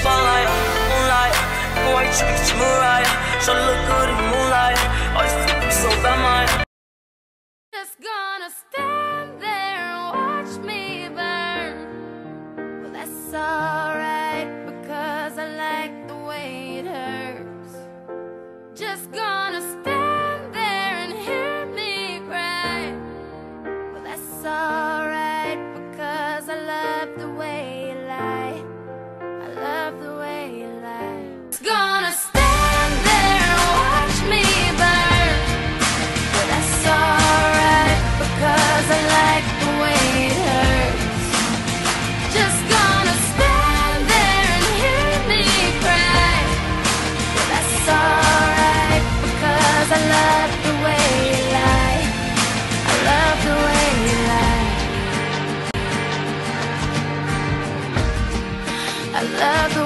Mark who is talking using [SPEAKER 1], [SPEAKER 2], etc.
[SPEAKER 1] spotlight, moonlight. White chicks, Mariah. So look good in moonlight. All these f***ing so bad, my.
[SPEAKER 2] Just gonna stand there and watch me burn. Well, that's alright, because I like the way it hurts. Just gonna stand there and hear me cry. Well, that's alright, because I love the way you lie. I love the way you lie. Just gonna stand there and watch me burn. Well, that's alright, because I like the way it hurts. Just gonna stand there and hear me cry. Well, that's alright, because I love the way you lie. I love the way you lie. I love the